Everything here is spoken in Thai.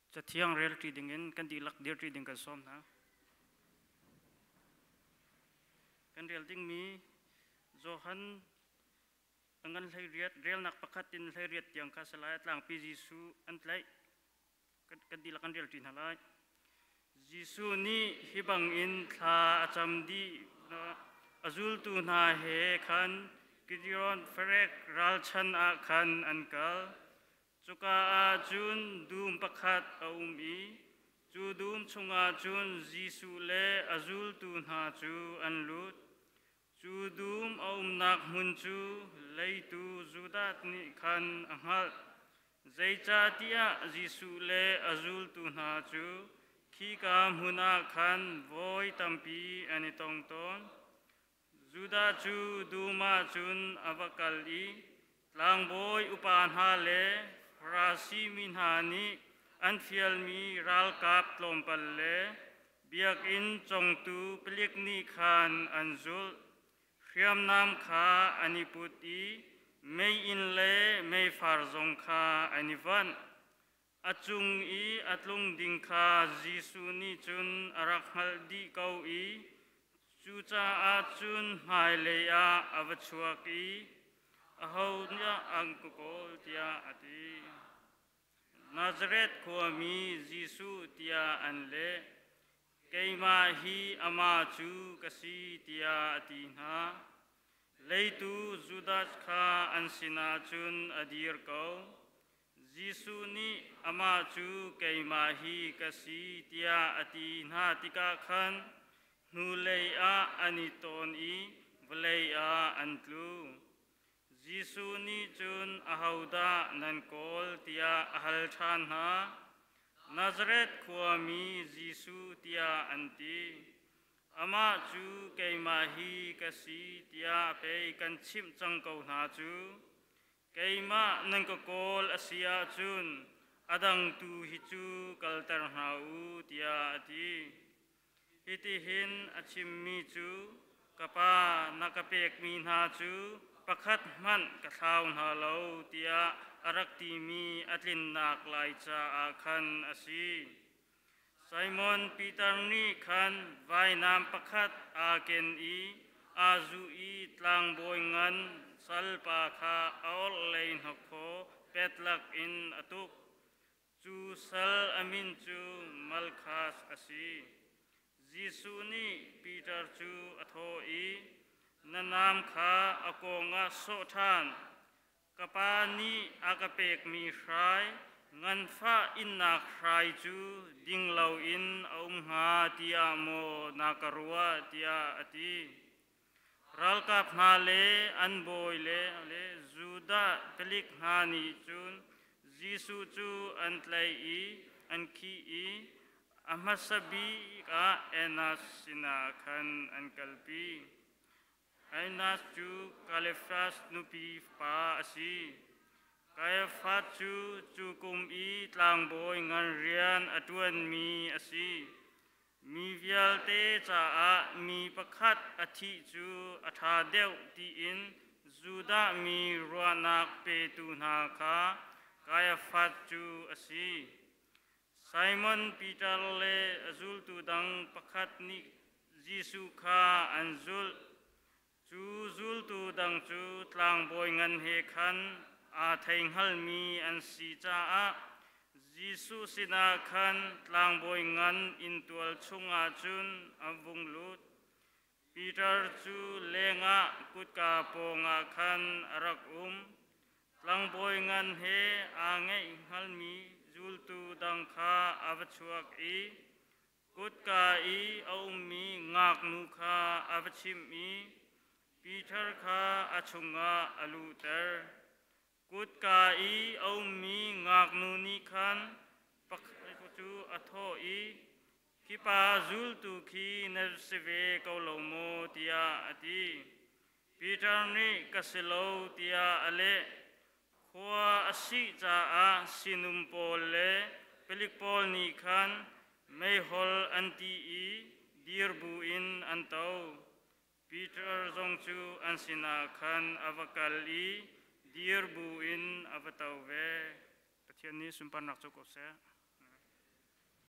จะเที่ยงเรียลทีดิ่งกันดีลักเดียร์ทีดิ่งกันซ้อมนะกันเรียลดิ่งมีโจฮันอันเลยเรียลนักประคัตินเลยเรียดยังคาสลายต่างปีจิสูอันเลยกันดีลักกันเรียลทีนั่นเลยจิสูนี่ฮิบังอินทาจำดีอาจุลตูนาเฮขันกิจยอนเฟรกรัลชันอาขันอันกัลจุกอาจุนดูมประคัตอาอุมีจูดูมชงอาจุนจิสูเลอาจุลตูนาจูอันลุดจูดูมอาอุมนักมุนจูเลยตูจูดัตนิขันอังฮัลใจจาติอาจิสูเลอาจุลตูนาจูขีกามหุนาขันโวยตัมปีอันตองตอนจูดาจูดูมาจุนอวกัลลีลางโวยอุปานฮาเลราศีมินฮานิอันฟิลมีรัลกับลมปัลเลเบียกอินจงตูเปลิกนิขันอันจุลเขียมนามขาอันิพุตีไม่อินเลไม่ฟาร์จงขาอันิวันอาจุงอีอัตลุงดิงคาจิสุนิจุนอารักฮัลดีเกาอีจูจาอาจุนไฮเลียอวชวกีอาหูเนียอังกุโกลเตียอตินาซาเรตขัวมีจิสุเตียอันเลเกยมาฮีอามาจูกสีเตียอตินาเลยตูจูดัสคาอันสินาจุนอดีร์เกาจิสุนีอามาจูเกยมาฮีกสีเตียอตินาติกาขันนูเลยอาอันิตอนอีวเลยอาอันตูจิสุนีจุนอาหูดานันโกลเตียอาฮัลชานฮานาซาเรตขัวมีจิสุเตียอันตีอามาจูเกยมาฮีกสีเตียเปกันชิมจังเกาหนาจูเกยมานังกโกลอาเซียจุนอดังตูฮิจูกัลตร์ฮาอูเตียตีอิติหินอาชิมมีจูกปานักเปกมีนาจูประคัดมันกะทาวนาเลาเตียอารักตีมีอัตลินนักลายจาอาคันอาซีไซมอนปีเตอร์นีคันไว้นามประคัดอาเกนอีอาจูอีตลังบอยงันสัลปาคาอัลเลนฮกโคเป็ดลักอินอตุกจูสัลอามินจูมัลคาสอาซีจิสุนีปีเตอร์จูอโทอีนันนามขาอากงอาโซทานกปานีอากเปกมีใครงันฟ้าอินนักใครจูดิ่งเหลาอินอุมหาติยาโมนักรัวติยาอติรัลกับนาเลอันบอยเลจูดาเปลิกนานีจุนจิสุจูอันไลอีอันคีอีอามาสบีกาเอนัสสินาคันอันกัลปีไอนัสจูคาเลฟัสนุปีปาอสีกายฟัดจูกุมอีตลางบอยงันเรียนอตวนมีอสีมีวิลเตจาอามีประคัดอธิจูอัฐาเดวตีอินจูดามีรวนักเปตุนาคากายฟัดจูอสีไซมอนปีเตอร์เลอจุลตูดังประคัดนิจิสุคาอันจุลจูตูดังจูตลางบอยงันเฮขันอาเทงฮัลมีอันสีจ้าจิสุสินาขันตลางบอยงันอินตัวชงอาจุนอวุงลุดปีเตอร์จูเลงะกุดกาปงอาขันรักตลางบอยงันเฮอาเงฮัลมีจูลตูดังคาอวชวกอีกุดกาอีอามีงักนุคาอวชิมอีปีเตอร์คาอาชงาอลูเตอร์กุดกาอีอามีงักนุนิคันปักจูอโทอีคิปาจูลตุคีเนสเวกโลโมติยาอติปีเตอร์นี่กัสโลติยาอเลขวาอสิจาอาสินุมโปเลเปลิกโปลนิคันไม่ฮอลอันตีอีดีร์บูอินอันเตาปีเตอร์จงจูอันสินาคันอวกัลลีดีร์บูอินอวตาเวปะเทียนนี้สุนปนักจุกเส